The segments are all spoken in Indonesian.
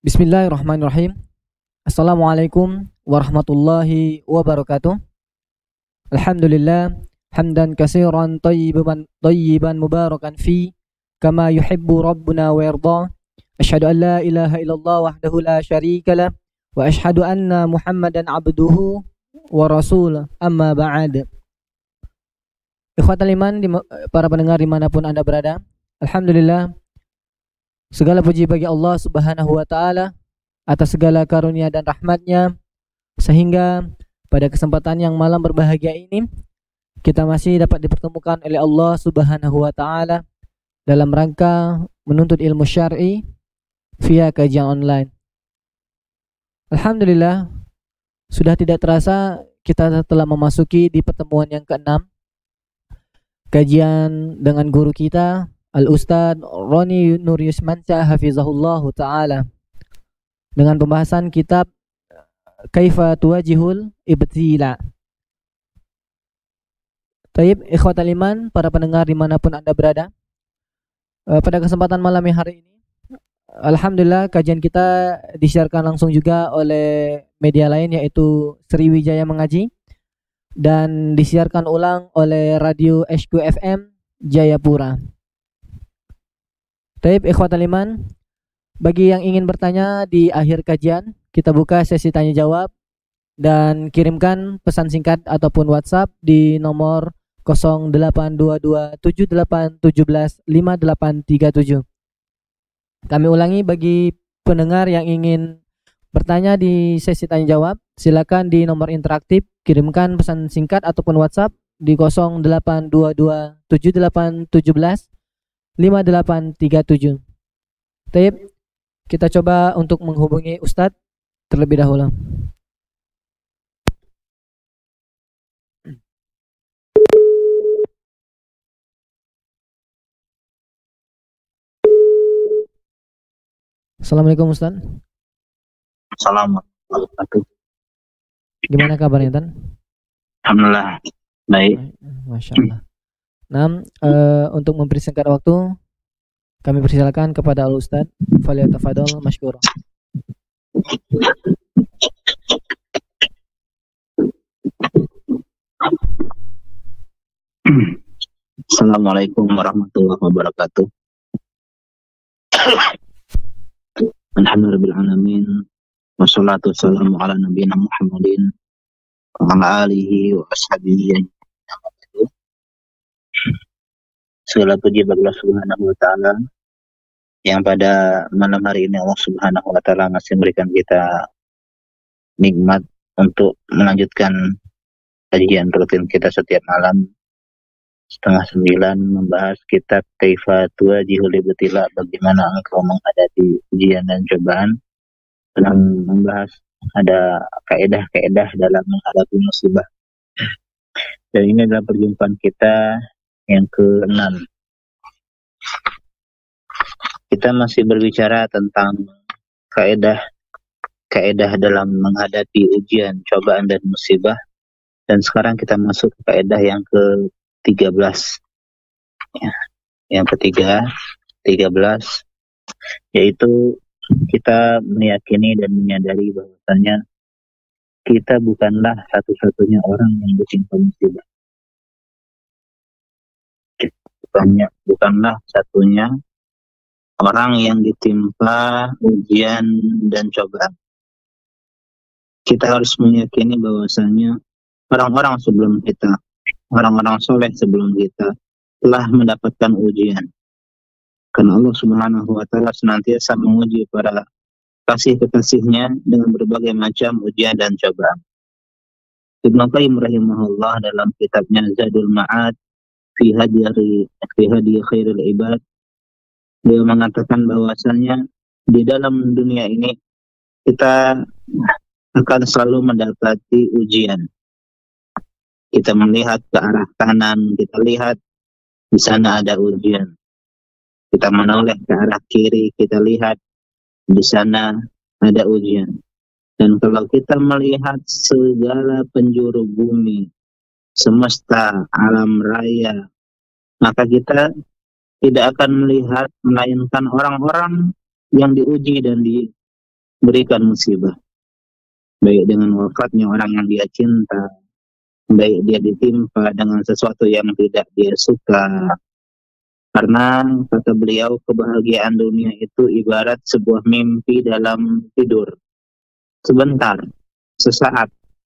Bismillahirrahmanirrahim. Assalamualaikum warahmatullahi wabarakatuh. Alhamdulillah hamdan katsiran tayyiban mubarakan fi kama yuhibbu rabbuna wa yarda. Asyhadu an la ilaha illallah wahdahu la syarika lah wa asyhadu anna Muhammadan abduhu wa rasul amma ba'd. Ikhwatal iman, para pendengar dimanapun Anda berada, alhamdulillah, segala puji bagi Allah Subhanahu wa taala atas segala karunia dan rahmatnya, sehingga pada kesempatan yang malam berbahagia ini kita masih dapat dipertemukan oleh Allah Subhanahu wa taala dalam rangka menuntut ilmu syar'i via kajian online. Alhamdulillah, sudah tidak terasa kita telah memasuki di pertemuan yang ke-6 kajian dengan guru kita Al-Ustadz Roni Nur Yusmansyah hafizahullah ta'ala, dengan pembahasan kitab Kaifa Tuwajihul Ibtila. Taib, ikhwatal iman, para pendengar dimanapun Anda berada, pada kesempatan malam hari ini, alhamdulillah, kajian kita disiarkan langsung juga oleh media lain, yaitu Sriwijaya Mengaji, dan disiarkan ulang oleh Radio SQFM Jayapura. Taib, ikhwatal iman, bagi yang ingin bertanya di akhir kajian, kita buka sesi tanya jawab dan kirimkan pesan singkat ataupun WhatsApp di nomor 082278175837. Kami ulangi, bagi pendengar yang ingin bertanya di sesi tanya jawab, silakan di nomor interaktif kirimkan pesan singkat ataupun WhatsApp di 082278175837. Taib, kita coba untuk menghubungi Ustadz terlebih dahulu. Assalamualaikum Ustadz. Assalamualaikum. Gimana kabarnya, Tan? Alhamdulillah baik. Masya Allah. Nah, untuk mempersingkat waktu, kami persilakan kepada Al-Ustadz. Falyatafadhal masykurah. Assalamualaikum warahmatullahi wabarakatuh. Alhamdulillahirrahmanirrahim. Wassalatu wassalamu ala nabiyina Muhammadin wa ala alihi wa ashabihi ajma'in. Segala puji bagi Allah Subhanahu wa taala yang pada malam hari ini Allah Subhanahu wa taala masih memberikan kita nikmat untuk melanjutkan kajian rutin kita setiap malam 8:30 membahas kitab Kaifa Tuwajihul Ibtila, bagaimana engkau menghadapi ujian dan cobaan, dalam membahas ada kaedah-kaedah dalam menghadapi musibah. Dan ini adalah perjumpaan kita yang ke-6. Kita masih berbicara tentang kaedah dalam menghadapi ujian, cobaan dan musibah, dan sekarang kita masuk ke kaedah yang ke-13. Ya, yang ketiga, 13, yaitu kita meyakini dan menyadari bahwasanya kita bukanlah satu-satunya orang yang ditimpa musibah. Bukanlah satunya orang yang ditimpa ujian dan cobaan. Kita harus meyakini bahwasanya orang-orang sebelum kita, orang-orang soleh sebelum kita telah mendapatkan ujian. Karena Allah Subhanahu wa taala senantiasa menguji para kasih-kekasihnya dengan berbagai macam ujian dan cobaan. Ibnu Qayyim rahimahullah dalam kitabnya Zadul Ma'ad fi hadi khairul ibad, dia mengatakan bahwasanya di dalam dunia ini kita akan selalu mendapati ujian. Kita melihat ke arah kanan, kita lihat di sana ada ujian. Kita menoleh ke arah kiri, kita lihat di sana ada ujian. Dan kalau kita melihat segala penjuru bumi, semesta, alam raya, maka kita tidak akan melihat melainkan orang-orang yang diuji dan berikan musibah, baik dengan wafatnya orang yang dia cinta, baik dia ditimpa dengan sesuatu yang tidak dia suka. Karena kata beliau, kebahagiaan dunia itu ibarat sebuah mimpi dalam tidur. Sebentar, sesaat,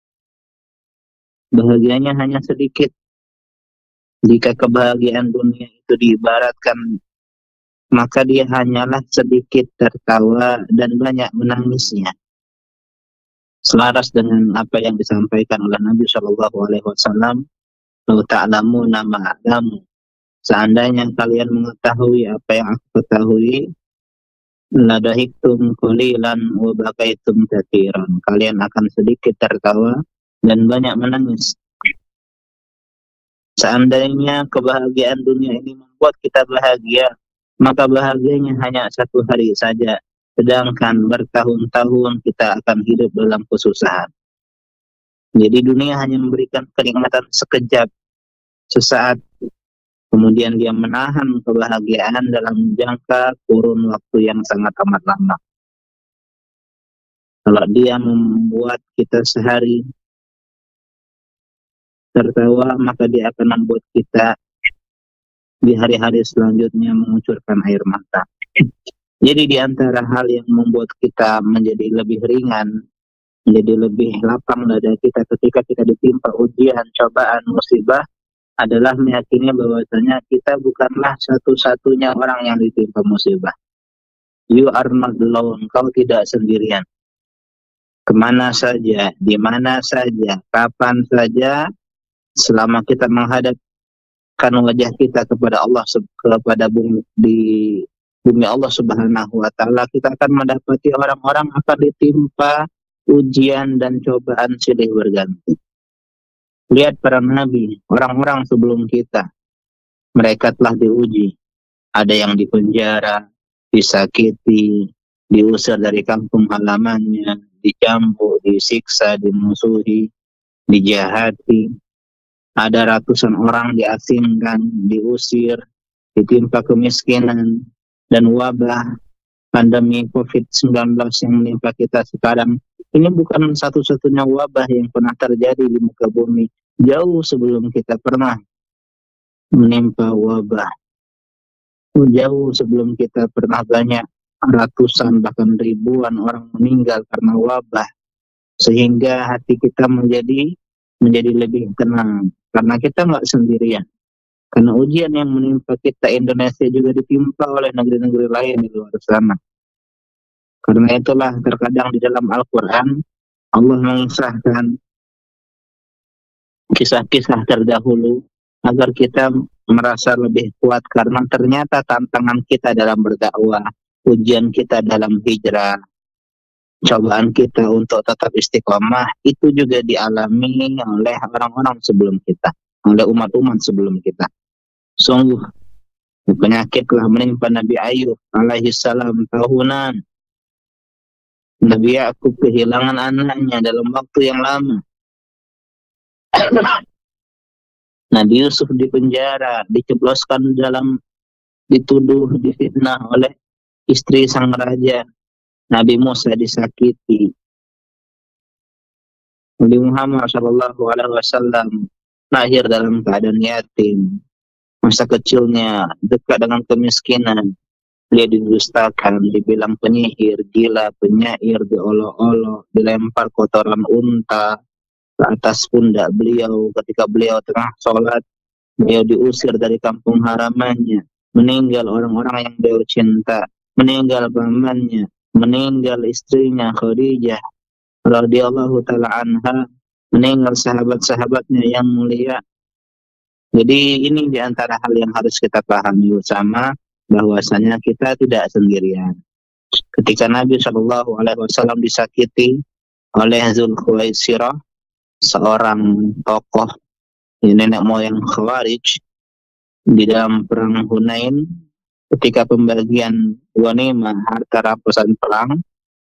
bahagianya hanya sedikit. Jika kebahagiaan dunia itu diibaratkan, maka dia hanyalah sedikit tertawa dan banyak menangisnya. Selaras dengan apa yang disampaikan oleh Nabi Shallallahu Alaihi Wasallam, "Lau ta'lamuna ma'alamu." Seandainya kalian mengetahui apa yang aku ketahui, ladahiktum qalilan wa bakaitum katsiran. Kalian akan sedikit tertawa dan banyak menangis. Seandainya kebahagiaan dunia ini membuat kita bahagia, maka bahagianya hanya satu hari saja. Sedangkan bertahun-tahun kita akan hidup dalam kesusahan. Jadi dunia hanya memberikan kenikmatan sekejap, sesaat, kemudian dia menahan kebahagiaan dalam jangka kurun waktu yang sangat amat lama. Kalau dia membuat kita sehari tertawa, maka dia akan membuat kita di hari-hari selanjutnya mengucurkan air mata. Jadi di antara hal yang membuat kita menjadi lebih ringan, menjadi lebih lapang dada kita ketika kita ditimpa ujian, cobaan, musibah, adalah meyakini bahwasanya kita bukanlah satu-satunya orang yang ditimpa musibah. You are not alone, kau tidak sendirian. Kemana saja, di mana saja, kapan saja, selama kita menghadapkan wajah kita kepada Allah, kepada bumi Allah Subhanahu wa Ta'ala, kita akan mendapati orang-orang akan ditimpa ujian dan cobaan silih berganti. Lihat para nabi, orang-orang sebelum kita, mereka telah diuji. Ada yang dipenjara, disakiti, diusir dari kampung halamannya, dicambuk, disiksa, dimusuhi, dijahati. Ada ratusan orang diasingkan, diusir, ditimpa kemiskinan dan wabah pandemi COVID-19 yang menimpa kita sekarang. Ini bukan satu-satunya wabah yang pernah terjadi di muka bumi. Jauh sebelum kita pernah menimpa wabah. Jauh sebelum kita pernah banyak ratusan bahkan ribuan orang meninggal karena wabah. Sehingga hati kita menjadi lebih tenang. Karena kita nggak sendirian. Karena ujian yang menimpa kita Indonesia juga ditimpa oleh negeri-negeri lain di luar sana. Karena itulah terkadang di dalam Al-Quran Allah mengisahkan kisah-kisah terdahulu agar kita merasa lebih kuat, karena ternyata tantangan kita dalam berdakwah, ujian kita dalam hijrah, cobaan kita untuk tetap istiqomah itu juga dialami oleh orang-orang sebelum kita, oleh umat-umat sebelum kita. Sungguh penyakit telah menimpa Nabi Ayub alaihi salam tahunan. Nabi Yakub kehilangan anaknya dalam waktu yang lama. Nabi Yusuf dipenjara, dicebloskan dituduh, difitnah oleh istri sang raja. Nabi Musa disakiti. Nabi Muhammad SAW lahir dalam keadaan yatim. Masa kecilnya dekat dengan kemiskinan. Dia didustakan, dibilang penyihir, gila, penyair, diolok-olok, dilempar kotoran unta ke atas pundak beliau ketika beliau tengah sholat. Beliau diusir dari kampung halamannya, meninggal orang-orang yang beliau cinta, meninggal pamannya, meninggal istrinya Khadijah radhiyallahu taala anha, meninggal sahabat-sahabatnya yang mulia. Jadi ini di antara hal yang harus kita pahami bersama, bahwasanya kita tidak sendirian. Ketika Nabi Shallallahu Alaihi Wasallam disakiti oleh Zulkhuwaisirah, seorang tokoh nenek moyang Khawarij di dalam perang Hunain, ketika pembagian ghanimah, harta rampasan perang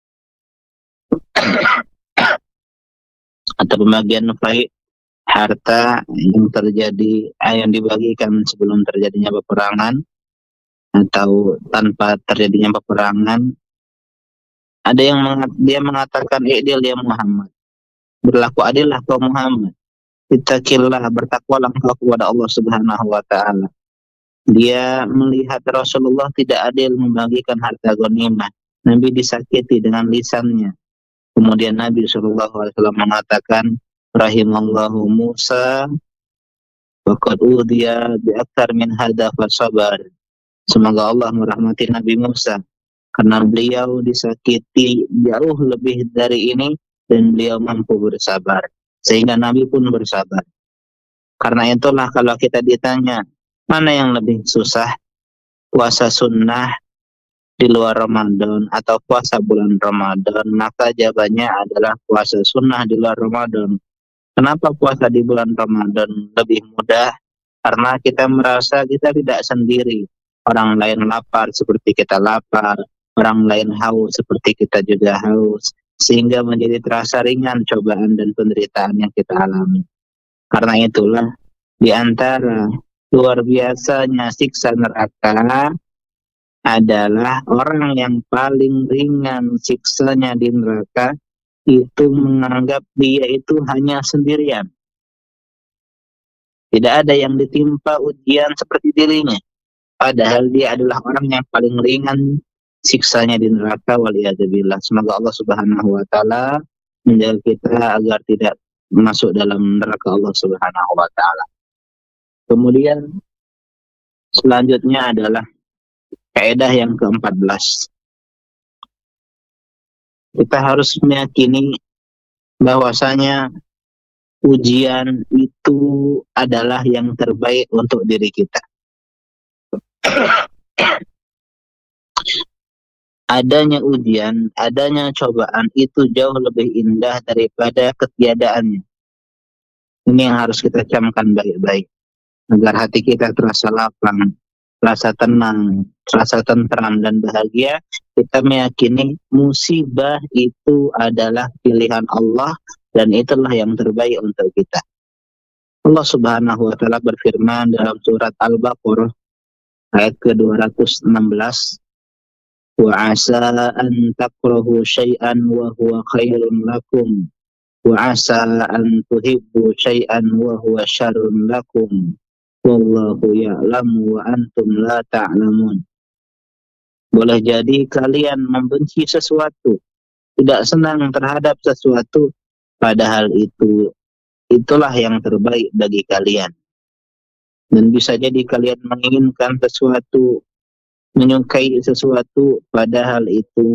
atau pembagian fai, harta yang terjadi, yang dibagikan sebelum terjadinya peperangan atau tanpa terjadinya peperangan, Ada yang dia mengatakan i'dil ya Muhammad, berlaku adillah kau Muhammad, ittaqillah, bertakwalah engkau kepada Allah Subhanahu wa taala. Dia melihat Rasulullah tidak adil membagikan harta ghanimah. Nabi disakiti dengan lisannya. Kemudian Nabi SAW mengatakan, rahimallahu Musa waqad udhiya bi aktsar min hadza fasabar. Semoga Allah merahmati Nabi Musa karena beliau disakiti jauh lebih dari ini dan beliau mampu bersabar. Sehingga Nabi pun bersabar. Karena itulah kalau kita ditanya, mana yang lebih susah? Puasa sunnah di luar Ramadan atau puasa bulan Ramadan? Maka jawabannya adalah puasa sunnah di luar Ramadan. Kenapa puasa di bulan Ramadan lebih mudah? Karena kita merasa kita tidak sendiri. Orang lain lapar seperti kita lapar, orang lain haus seperti kita juga haus, sehingga menjadi terasa ringan cobaan dan penderitaan yang kita alami. Karena itulah di antara luar biasanya siksa neraka adalah orang yang paling ringan siksanya di neraka itu menganggap dia itu hanya sendirian. Tidak ada yang ditimpa ujian seperti dirinya. Padahal dia adalah orang yang paling ringan siksanya di neraka, waliyadzubillah. Semoga Allah Subhanahu wa taala menjaga kita agar tidak masuk dalam neraka Allah Subhanahu wa taala. Kemudian selanjutnya adalah kaidah yang ke-14. Kita harus meyakini bahwasanya ujian itu adalah yang terbaik untuk diri kita. Adanya ujian, adanya cobaan itu jauh lebih indah daripada ketiadaannya. Ini yang harus kita camkan baik-baik, agar hati kita terasa lapang, terasa tenang, terasa tentram dan bahagia. Kita meyakini musibah itu adalah pilihan Allah dan itulah yang terbaik untuk kita. Allah Subhanahu wa taala berfirman dalam surat Al-Baqarah ayat ke-216, wa asa an takrahu syai'an wa huwa khairun lakum wa asa an tuhibbu syai'an wa huwa syarrun lakum wallahu ya'lamu wa antum la ta'lamun. Boleh jadi kalian membenci sesuatu, tidak senang terhadap sesuatu, padahal itulah yang terbaik bagi kalian. Dan bisa jadi kalian menginginkan sesuatu, menyukai sesuatu, padahal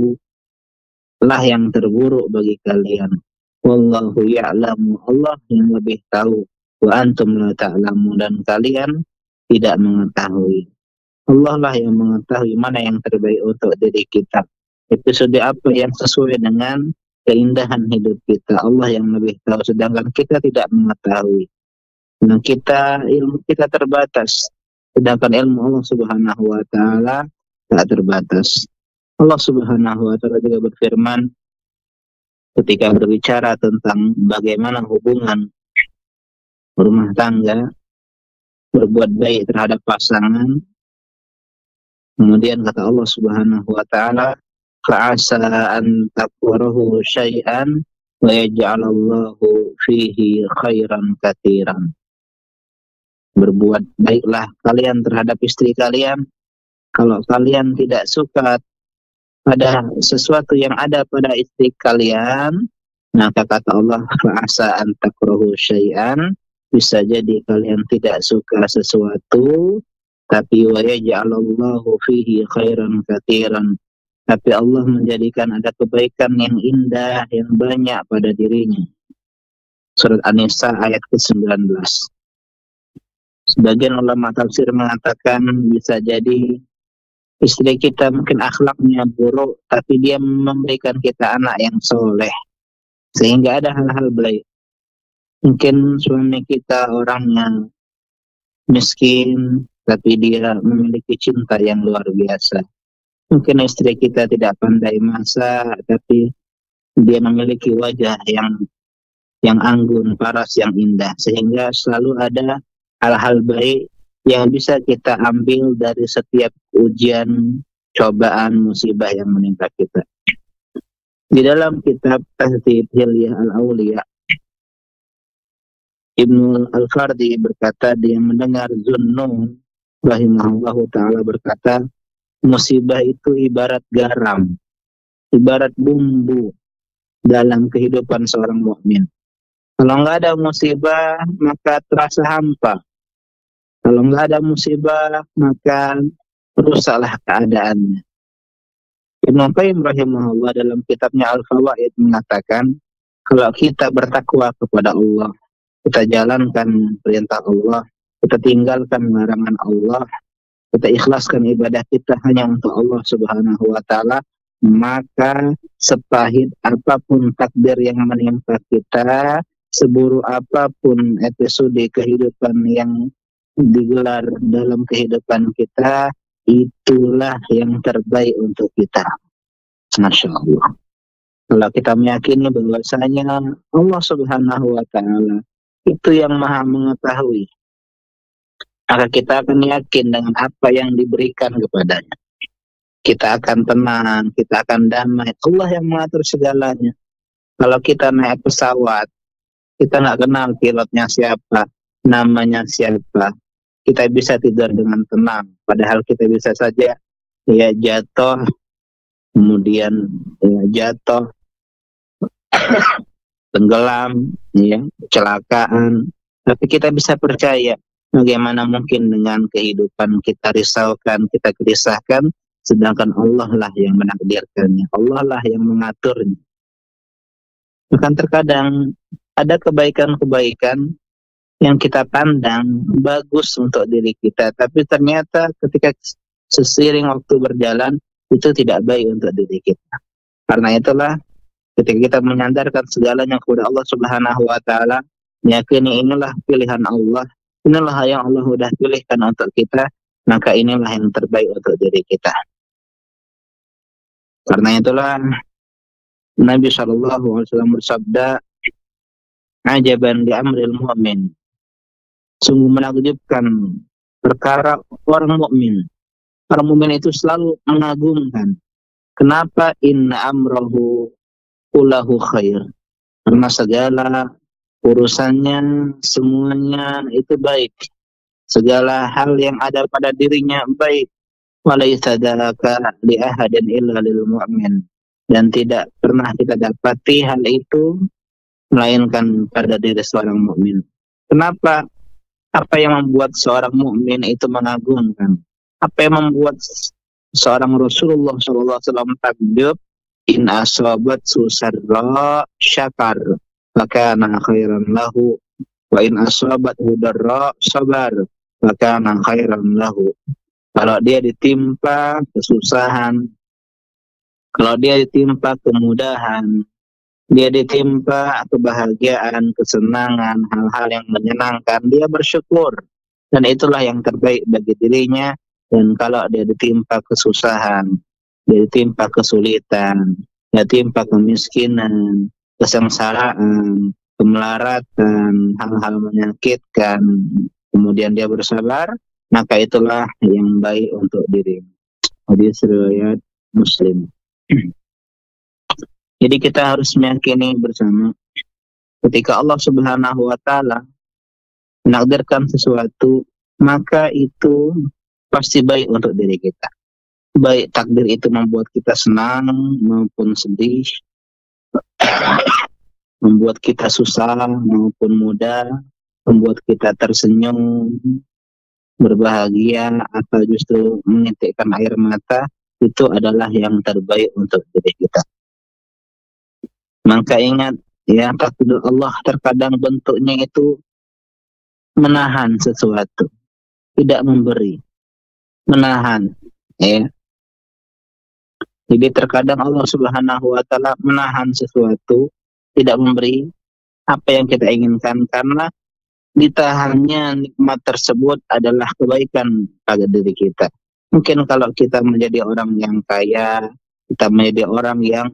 itulah yang terburuk bagi kalian. Wallahu ya'lamu, Allah yang lebih tahu. Wa antum la ta'lamu, dan kalian tidak mengetahui. Allah lah yang mengetahui mana yang terbaik untuk diri kita. Episode apa yang sesuai dengan keindahan hidup kita. Allah yang lebih tahu, sedangkan kita tidak mengetahui. Nah, ilmu kita terbatas, sedangkan ilmu Allah Subhanahu wa taala tak terbatas. Allah Subhanahu wa taala juga berfirman ketika berbicara tentang bagaimana hubungan rumah tangga, berbuat baik terhadap pasangan. Kemudian kata Allah Subhanahu wa taala, fa'asa an takrahu syai'an wa yaj'alallahu fihi khairan katsiran. Berbuat baiklah kalian terhadap istri kalian. Kalau kalian tidak suka pada sesuatu yang ada pada istri kalian, maka kata Allah, fa'asa an takrahu syai'an, bisa jadi kalian tidak suka sesuatu, tapi wa yaj'alallahu fihi khairan katsiran, tapi Allah menjadikan ada kebaikan yang indah, yang banyak pada dirinya. Surat An-Nisa ayat ke-19. Sebagian ulama tafsir mengatakan bisa jadi istri kita mungkin akhlaknya buruk, tapi dia memberikan kita anak yang soleh, sehingga ada hal-hal baik. Mungkin suami kita orang yang miskin, tapi dia memiliki cinta yang luar biasa. Mungkin istri kita tidak pandai masak, tapi dia memiliki wajah yang anggun, paras, yang indah, sehingga selalu ada hal-hal baik yang bisa kita ambil dari setiap ujian, cobaan, musibah yang menimpa kita. Di dalam kitab Tahdzib Hilyah Al-Auliya, Ibnu Al-Fardi berkata, dia mendengar Zunnun rahimahullahu ta'ala berkata, musibah itu ibarat garam, ibarat bumbu dalam kehidupan seorang mukmin. Kalau nggak ada musibah, maka terasa hampa. Kalau nggak ada musibah, maka rusaklah keadaannya. Ibnu Qayyim rahimahullah dalam kitabnya Al-Fawaid mengatakan, kalau kita bertakwa kepada Allah, kita jalankan perintah Allah, kita tinggalkan larangan Allah, kita ikhlaskan ibadah kita hanya untuk Allah Subhanahu wa ta'ala, maka sepahit apapun takdir yang menimpa kita, seburuk apapun episode kehidupan yang digelar dalam kehidupan kita, itulah yang terbaik untuk kita. Masya Allah. Kalau kita meyakini bahwasanya Allah Subhanahu wa ta'ala itu yang maha mengetahui, maka kita akan yakin dengan apa yang diberikan kepadanya. Kita akan tenang, kita akan damai. Allah yang mengatur segalanya. Kalau kita naik pesawat, kita nggak kenal pilotnya siapa, namanya siapa, kita bisa tidur dengan tenang. Padahal kita bisa saja ya jatuh, kemudian ya jatuh, tenggelam, ya kecelakaan. Tapi kita bisa percaya, bagaimana mungkin dengan kehidupan kita risaukan, kita gelisahkan, sedangkan Allah lah yang menakdirkannya, Allah lah yang mengaturnya. Bahkan terkadang ada kebaikan-kebaikan yang kita pandang bagus untuk diri kita, tapi ternyata ketika seiring waktu berjalan itu tidak baik untuk diri kita. Karena itulah ketika kita menyandarkan segalanya kepada Allah Subhanahu wa ta'ala, meyakini inilah pilihan Allah, inilah yang Allah sudah pilihkan untuk kita, maka inilah yang terbaik untuk diri kita. Karena itulah Nabi SAW bersabda, ajaban di amril mu'min, sungguh menakjubkan perkara orang mukmin. Orang mukmin itu selalu mengagumkan. Kenapa? Inna amrahu kullahu khair. Karena segala urusannya semuanya itu baik. Segala hal yang ada pada dirinya baik. Walaysa dzalika li ahadin illa lil mu'min. Dan tidak pernah kita dapati hal itu melainkan pada diri seorang mukmin. Kenapa? Apa yang membuat seorang mukmin itu mengagumkan? Apa yang membuat seorang Rasulullah SAW takjub? In asabat susarra syakar, fakana khairan lahu, wa in asabat hudarra sabar, fakana khairan lahu. Kalau dia ditimpa kesusahan, kalau dia ditimpa kemudahan, dia ditimpa kebahagiaan, kesenangan, hal-hal yang menyenangkan, dia bersyukur. Dan itulah yang terbaik bagi dirinya. Dan kalau dia ditimpa kesusahan, dia ditimpa kesulitan, dia ditimpa kemiskinan, kesengsaraan, kemelaratan, hal-hal menyakitkan, kemudian dia bersabar, maka itulah yang baik untuk dirinya. Hadis riwayat Muslim. Jadi kita harus meyakini bersama, ketika Allah Subhanahu wa ta'ala menakdirkan sesuatu, maka itu pasti baik untuk diri kita. Baik takdir itu membuat kita senang maupun sedih, membuat kita susah maupun mudah, membuat kita tersenyum, berbahagia, atau justru menitikkan air mata, itu adalah yang terbaik untuk diri kita. Maka ingat, ya, takdir Allah terkadang bentuknya itu menahan sesuatu, tidak memberi, menahan, ya. Jadi terkadang Allah Subhanahu wa ta'ala menahan sesuatu, tidak memberi apa yang kita inginkan, karena ditahannya nikmat tersebut adalah kebaikan pada diri kita. Mungkin kalau kita menjadi orang yang kaya, kita menjadi orang yang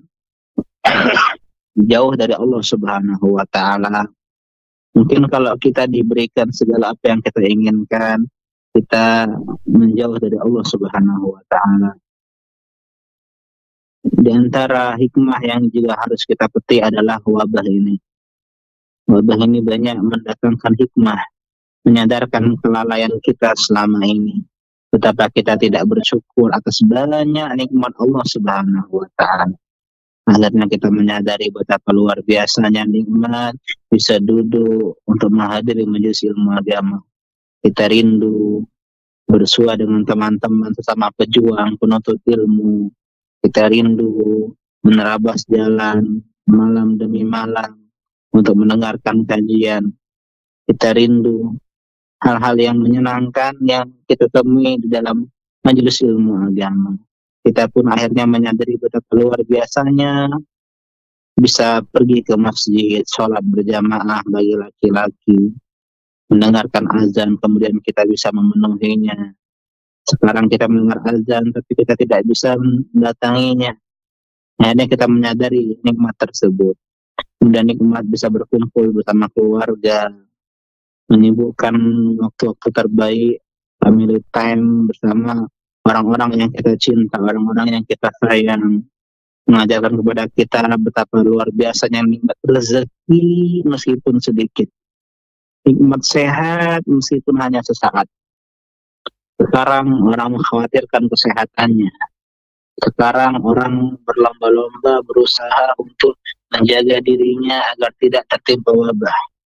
jauh dari Allah Subhanahu wa ta'ala, mungkin kalau kita diberikan segala apa yang kita inginkan, kita menjauh dari Allah Subhanahu wa ta'ala. Di antara hikmah yang juga harus kita petik adalah wabah ini. Wabah ini banyak mendatangkan hikmah, menyadarkan kelalaian kita selama ini. Betapa kita tidak bersyukur atas banyak nikmat Allah Subhanahu wa Ta'ala. Akhirnya kita menyadari betapa luar biasanya nikmat bisa duduk untuk menghadiri majelis ilmu agama. Kita rindu bersua dengan teman-teman sesama pejuang penuntut ilmu. Kita rindu menerabas jalan malam demi malam untuk mendengarkan kajian. Kita rindu hal-hal yang menyenangkan yang kita temui di dalam majelis ilmu agama. Kita pun akhirnya menyadari betapa luar biasanya bisa pergi ke masjid, sholat berjamaah bagi laki-laki, mendengarkan azan, kemudian kita bisa memenuhinya. Sekarang kita mendengar azan, tapi kita tidak bisa mendatanginya. Akhirnya kita menyadari nikmat tersebut. Kemudian nikmat bisa berkumpul bersama keluarga, menyibukkan waktu-waktu terbaik, family time bersama orang-orang yang kita cinta, orang-orang yang kita sayang, mengajarkan kepada kita betapa luar biasanya nikmat rezeki meskipun sedikit, nikmat sehat meskipun hanya sesaat. Sekarang orang mengkhawatirkan kesehatannya. Sekarang orang berlomba-lomba berusaha untuk menjaga dirinya agar tidak tertimpa wabah.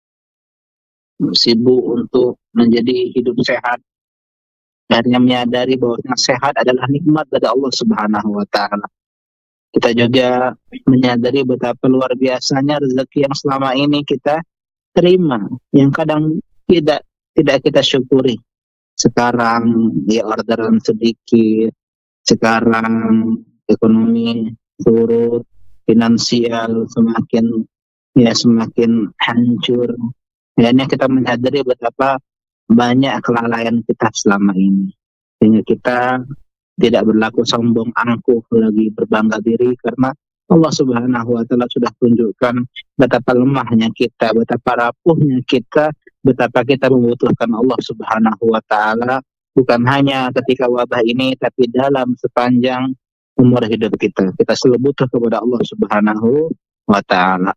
Sibuk untuk menjadi hidup sehat. Akhirnya menyadari bahwa sehat adalah nikmat dari Allah Subhanahu wa Ta'ala. Kita juga menyadari betapa luar biasanya rezeki yang selama ini kita terima, yang kadang tidak kita syukuri. Sekarang ya orderan sedikit, sekarang ekonomi turut, finansial semakin hancur. Akhirnya kita menyadari betapa banyak kelalaian kita selama ini, sehingga kita tidak berlaku sombong angkuh lagi berbangga diri, karena Allah Subhanahu wa Ta'ala sudah tunjukkan betapa lemahnya kita, betapa rapuhnya kita, betapa kita membutuhkan Allah Subhanahu wa Ta'ala, bukan hanya ketika wabah ini, tapi dalam sepanjang umur hidup kita. Kita selalu butuh kepada Allah Subhanahu wa Ta'ala.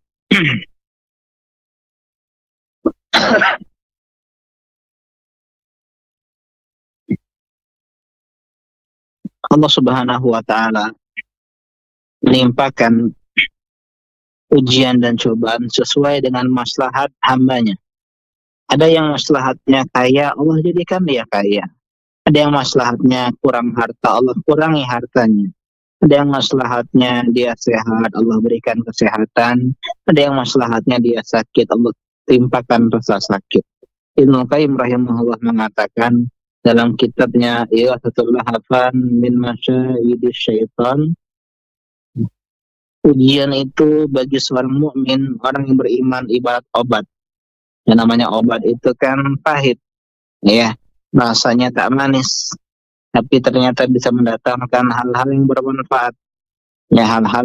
Allah Subhanahu wa Ta'ala menimpakan ujian dan cobaan sesuai dengan maslahat hambanya. Ada yang maslahatnya kaya, Allah jadikan dia kaya. Ada yang maslahatnya kurang harta, Allah kurangi hartanya. Ada yang maslahatnya dia sehat, Allah berikan kesehatan. Ada yang maslahatnya dia sakit, Allah timpakan rasa sakit. Ibnu Qayyim rahimahullah mengatakan dalam kitabnya Ighathatul Lahafan min Masyaidis Syaitan, ujian itu bagi seorang mukmin, orang yang beriman, ibarat obat. Yang namanya obat itu kan pahit, ya, rasanya tak manis, tapi ternyata bisa mendatangkan hal-hal yang bermanfaat, ya, hal-hal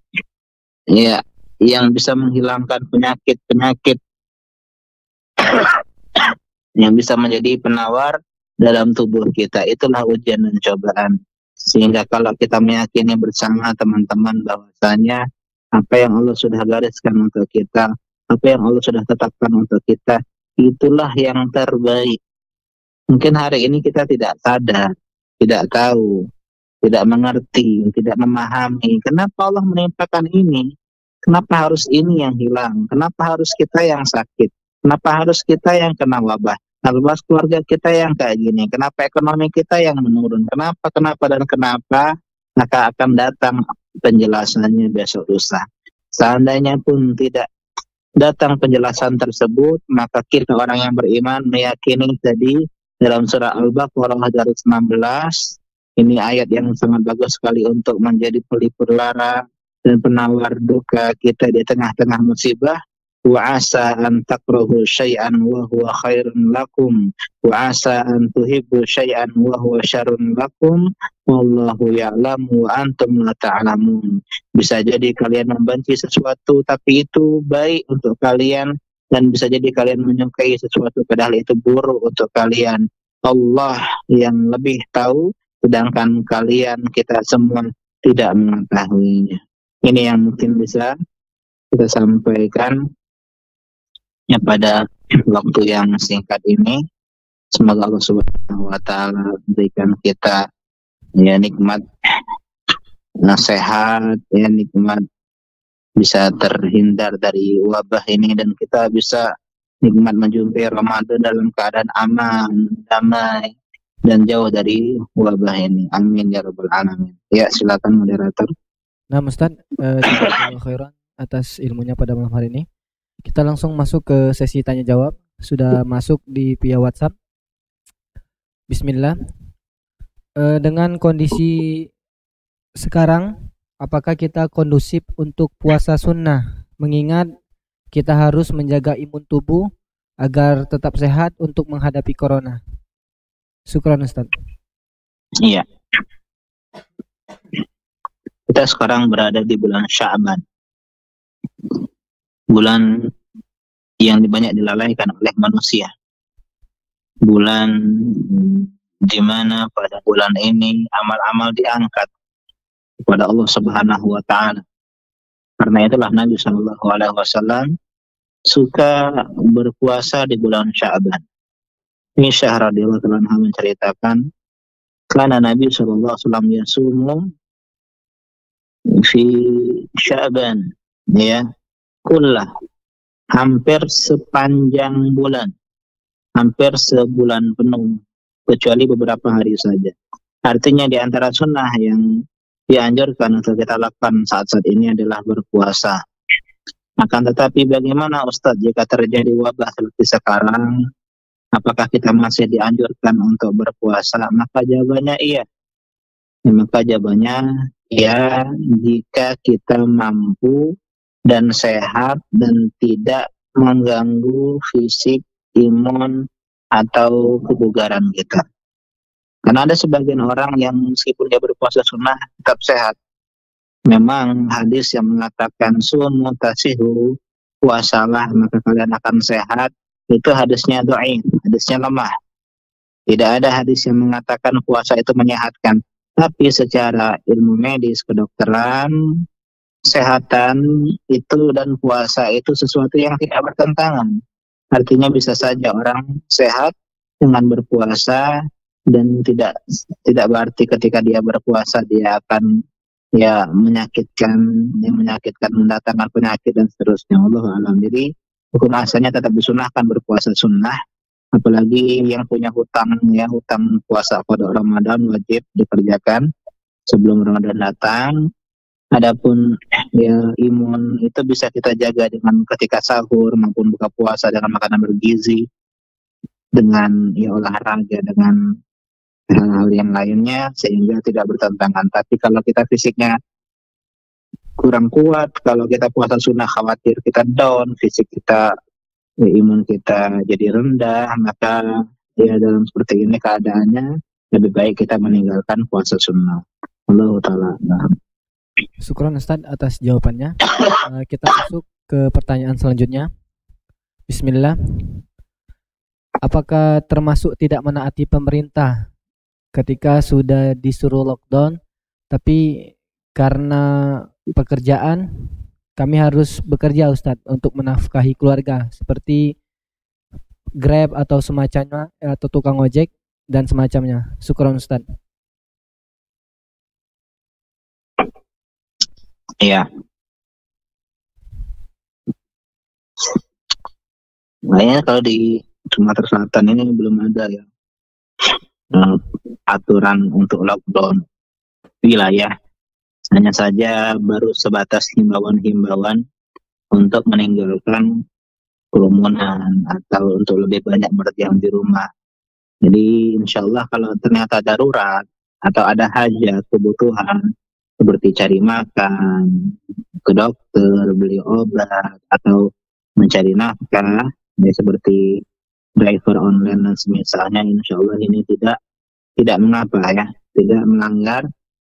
yang bisa menghilangkan penyakit-penyakit, yang bisa menjadi penawar dalam tubuh kita. Itulah ujian dan cobaan. Sehingga kalau kita meyakini bersama teman-teman bahwasanya apa yang Allah sudah gariskan untuk kita, apa yang Allah sudah tetapkan untuk kita, itulah yang terbaik. Mungkin hari ini kita tidak sadar, tidak tahu, tidak mengerti, tidak memahami kenapa Allah menimpakan ini, kenapa harus ini yang hilang, kenapa harus kita yang sakit, kenapa harus kita yang kena wabah, kenapa keluarga kita yang kayak gini, kenapa ekonomi kita yang menurun, kenapa, maka akan datang penjelasannya besok lusa. Seandainya pun tidak datang penjelasan tersebut, maka kita orang yang beriman meyakini tadi dalam surah Al-Baqarah ayat 16, ini ayat yang sangat bagus sekali untuk menjadi pelipur lara dan penawar duka kita di tengah-tengah musibah. Wa asa an takrahu syai'an wa huwa khairun lakum wa asa an tuhibbu syai'an wa huwa syarrun lakum wallahu ya'lamu wa antum la ta'lamun. Bisa jadi kalian membenci sesuatu tapi itu baik untuk kalian, dan bisa jadi kalian menyukai sesuatu padahal itu buruk untuk kalian. Allah yang lebih tahu, sedangkan kalian, kita semua tidak mengetahuinya. Ini yang mungkin bisa kita sampaikan ya pada waktu yang singkat ini. Semoga Allah Subhanahu wa taala berikan kita ya nikmat nasihat, ya nikmat bisa terhindar dari wabah ini dan kita bisa nikmat menjumpai Ramadan dalam keadaan aman, damai dan jauh dari wabah ini. Amin ya rabbal alamin. Ya, silakan moderator. Nah, Ustaz, jazakallahu khairan atas ilmunya pada malam hari ini. Kita langsung masuk ke sesi tanya jawab. Sudah masuk di via WhatsApp. Bismillah. Dengan kondisi sekarang, apakah kita kondusif untuk puasa sunnah? Mengingat kita harus menjaga imun tubuh agar tetap sehat untuk menghadapi corona. Syukran, Ustaz. Iya. Kita sekarang berada di bulan Sya'ban. Bulan yang banyak dilalaikan oleh manusia. Bulan di mana pada bulan ini amal-amal diangkat kepada Allah Subhanahu wa taala. Karena itulah Nabi sallallahu alaihi wasallam suka berpuasa di bulan Sya'ban. Aisyah radhiyallahu anha menceritakan, karena Nabi sallallahu alaihi wasallam yasumu fi Sya'ban, ya, kullah, hampir sepanjang bulan, hampir sebulan penuh, kecuali beberapa hari saja. Artinya di antara sunnah yang dianjurkan untuk kita lakukan saat-saat ini adalah berpuasa. Akan tetapi bagaimana Ustadz jika terjadi wabah seperti sekarang, apakah kita masih dianjurkan untuk berpuasa? Maka jawabannya iya. Maka jawabannya ya, jika kita mampu dan sehat dan tidak mengganggu fisik, imun, atau kebugaran kita. Karena ada sebagian orang yang meskipun dia berpuasa sunnah tetap sehat. Memang hadis yang mengatakan sumu tasihu, puasalah maka kalian akan sehat, itu hadisnya dhaif, hadisnya lemah. Tidak ada hadis yang mengatakan puasa itu menyehatkan. Tapi secara ilmu medis, kedokteran, kesehatan itu dan puasa itu sesuatu yang tidak bertentangan. Artinya bisa saja orang sehat dengan berpuasa dan tidak berarti ketika dia berpuasa dia akan ya menyakitkan, mendatangkan penyakit dan seterusnya. Allah alam. Jadi hukum asalnya tetap disunahkan berpuasa sunnah. Apalagi yang punya hutang puasa pada Ramadan wajib dikerjakan sebelum Ramadan datang. Adapun ya imun itu bisa kita jaga dengan ketika sahur maupun buka puasa dengan makanan bergizi, dengan ya olahraga, dengan hal-hal yang lainnya sehingga tidak bertentangan. Tapi kalau kita fisiknya kurang kuat, kalau kita puasa sunnah khawatir kita down, fisik kita, imun kita jadi rendah, maka ya dalam seperti ini keadaannya lebih baik kita meninggalkan puasa sunnah. Allah Ta'ala. Syukron Ustaz atas jawabannya. Kita masuk ke pertanyaan selanjutnya. Bismillah. Apakah termasuk tidak menaati pemerintah ketika sudah disuruh lockdown, tapi karena pekerjaan kami harus bekerja Ustadz untuk menafkahi keluarga seperti Grab atau semacamnya atau tukang ojek dan semacamnya. Syukron Ustadz. Iya. Kayaknya kalau di Sumatera Selatan ini belum ada ya aturan untuk lockdown wilayah. Hanya saja baru sebatas himbauan-himbauan untuk meninggalkan kerumunan atau untuk lebih banyak berdiam di rumah. Jadi insya Allah kalau ternyata darurat atau ada hajat, kebutuhan seperti cari makan, ke dokter, beli obat, atau mencari nafkah, ya seperti driver online dan semisalnya, insya Allah ini tidak mengapa ya, tidak melanggar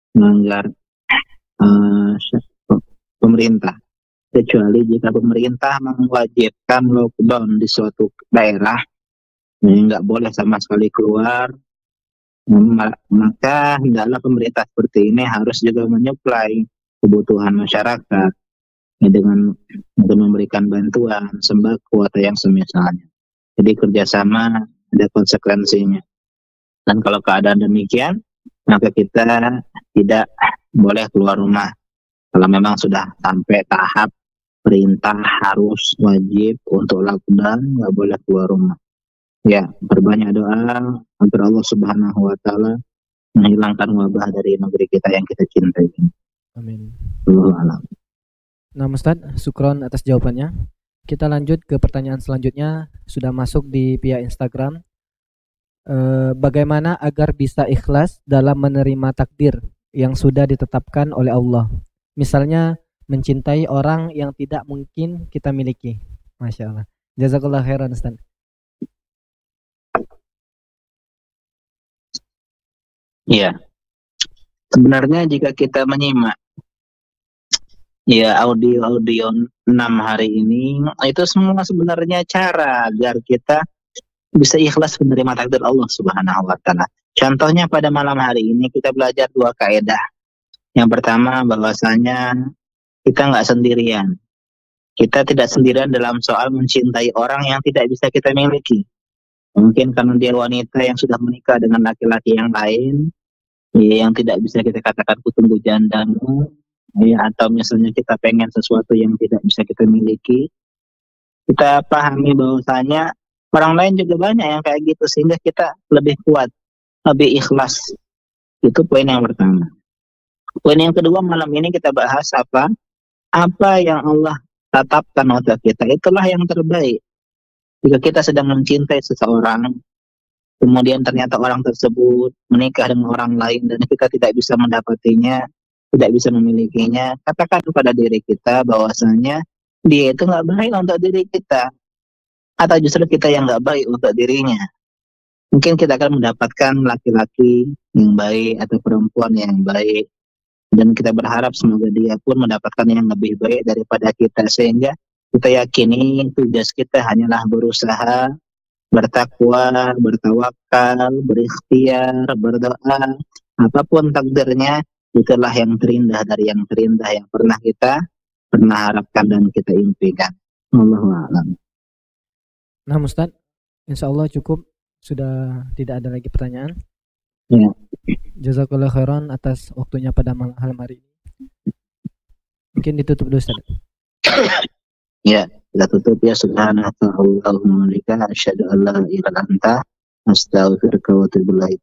pemerintah. Kecuali jika pemerintah mewajibkan lockdown di suatu daerah, nggak boleh sama sekali keluar, Maka hendaklah pemerintah seperti ini harus juga menyuplai kebutuhan masyarakat dengan memberikan bantuan sembako atau yang semisalnya. Jadi kerjasama ada konsekuensinya. Dan kalau keadaan demikian, maka kita tidak boleh keluar rumah. Kalau memang sudah sampai tahap perintah harus wajib untuk lockdown, nggak boleh keluar rumah. Ya, berbanyak doa agar Allah Subhanahu wa Ta'ala menghilangkan wabah dari negeri kita yang kita cintai. Amin. Allahu a'lam. Nah, Ustaz, syukron atas jawabannya. Kita lanjut ke pertanyaan selanjutnya. Sudah masuk di via Instagram. Bagaimana agar bisa ikhlas dalam menerima takdir yang sudah ditetapkan oleh Allah? Misalnya mencintai orang yang tidak mungkin kita miliki. Masya Allah. Jazakallah khairan, Ustaz. Iya. Sebenarnya jika kita menyimak ya audio-audio 6 hari ini, itu semua sebenarnya cara agar kita bisa ikhlas menerima takdir Allah Subhanahu wa Ta'ala. Contohnya pada malam hari ini kita belajar 2 kaidah. Yang pertama bahwasanya kita nggak sendirian. Kita tidak sendirian dalam soal mencintai orang yang tidak bisa kita miliki. Mungkin karena dia wanita yang sudah menikah dengan laki-laki yang lain, ya, yang tidak bisa kita katakan kutunggu jandamu, ya, atau misalnya kita pengen sesuatu yang tidak bisa kita miliki. Kita pahami bahwasanya orang lain juga banyak yang kayak gitu, sehingga kita lebih kuat, lebih ikhlas. Itu poin yang pertama. Poin yang kedua, malam ini kita bahas apa yang Allah tetapkan untuk kita, itulah yang terbaik. Jika kita sedang mencintai seseorang, kemudian ternyata orang tersebut menikah dengan orang lain dan kita tidak bisa mendapatinya, tidak bisa memilikinya, katakan kepada diri kita bahwasanya dia itu nggak baik untuk diri kita, atau justru kita yang nggak baik untuk dirinya. Mungkin kita akan mendapatkan laki-laki yang baik atau perempuan yang baik, dan kita berharap semoga dia pun mendapatkan yang lebih baik daripada kita, sehingga kita yakini tugas kita hanyalah berusaha, bertakwa, bertawakal, berikhtiar, berdoa. Apapun takdirnya, itulah yang terindah dari yang terindah yang pernah kita harapkan dan kita impikan. Allahu a'lam. Nah, Ustaz, insya Allah cukup. Sudah tidak ada lagi pertanyaan. Ya. Jazakallah khairan atas waktunya pada malam hari ini. Mungkin ditutup dulu, Ustaz. Ya, kita tutup ya. Subhanallahumma wa asyhadu an la ilaha illa anta astaghfiruka wa atubu ilaik.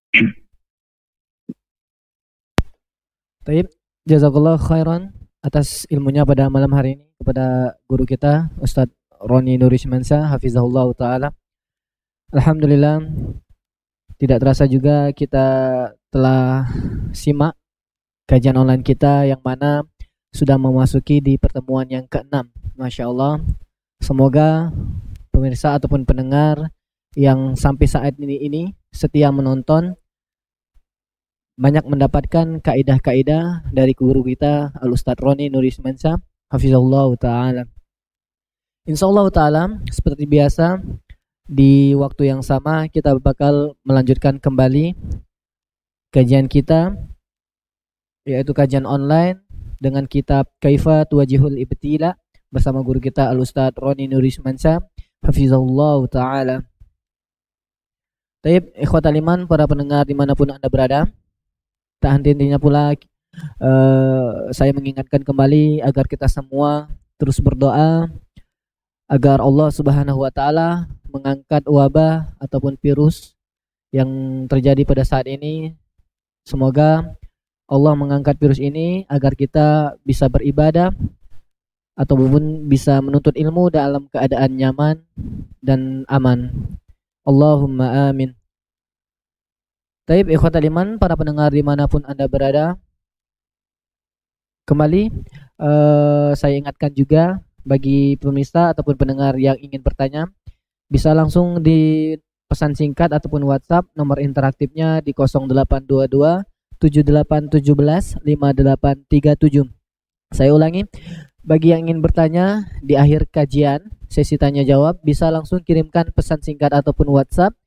Baik, jazakallah khairan atas ilmunya pada malam hari ini kepada guru kita Ustadz Roni Nurismansyah hafizahullah taala. Alhamdulillah, tidak terasa juga kita telah simak kajian online kita yang mana sudah memasuki di pertemuan yang ke-6. Masya Allah, semoga pemirsa ataupun pendengar yang sampai saat ini setia menonton banyak mendapatkan kaidah-kaidah dari guru kita Al-Ustadz Roni Nurismansyah hafizahullah ta'ala. Insyaallah ta'ala, seperti biasa di waktu yang sama kita bakal melanjutkan kembali kajian kita, yaitu kajian online dengan kitab Kaifa Tuwajihul Ibtila bersama guru kita Al-Ustadz Roni Nurismansyah hafizahullah ta'ala. Taib, ikhwatal iman, para pendengar dimanapun Anda berada, tak henti-hentinya pula saya mengingatkan kembali agar kita semua terus berdoa agar Allah Subhanahu wa taala mengangkat wabah ataupun virus yang terjadi pada saat ini. Semoga Allah mengangkat virus ini agar kita bisa beribadah ataupun bisa menuntut ilmu dalam keadaan nyaman dan aman. Allahumma amin. Taib, ikhwatal iman, para pendengar dimanapun Anda berada, kembali saya ingatkan juga bagi pemirsa ataupun pendengar yang ingin bertanya, bisa langsung di pesan singkat ataupun WhatsApp, nomor interaktifnya di 0822 7817 5837. Saya ulangi, bagi yang ingin bertanya di akhir kajian sesi tanya jawab, bisa langsung kirimkan pesan singkat ataupun WhatsApp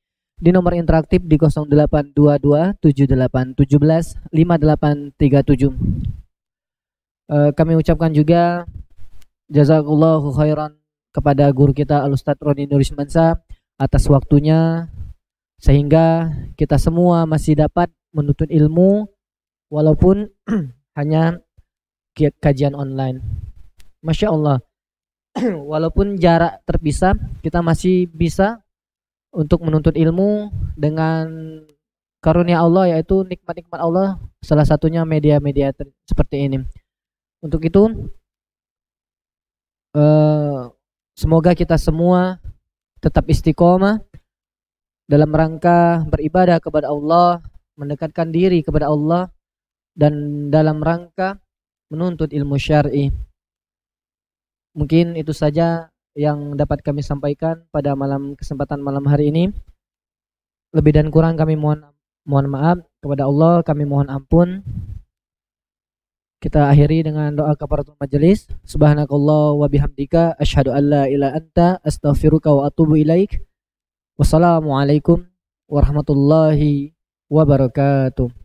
di nomor interaktif di 0822 7817 5837. Kami ucapkan juga jazakallahu khairan kepada guru kita Al-Ustadz Roni Nurismansa atas waktunya, sehingga kita semua masih dapat menuntut ilmu walaupun hanya kajian online. Masya Allah. Walaupun jarak terpisah, kita masih bisa untuk menuntut ilmu dengan karunia Allah, yaitu nikmat-nikmat Allah, salah satunya media-media seperti ini. Untuk itu semoga kita semua tetap istiqomah dalam rangka beribadah kepada Allah, mendekatkan diri kepada Allah, dan dalam rangka menuntut ilmu syar'i. Mungkin itu saja yang dapat kami sampaikan pada kesempatan malam hari ini. Lebih dan kurang kami mohon maaf kepada Allah, kami mohon ampun. Kita akhiri dengan doa kafaratul majelis. Subhanakallah wa bihamdika asyhadu an la ilaha anta astaghfiruka wa atubu ilaik. Wassalamualaikum warahmatullahi wabarakatuh.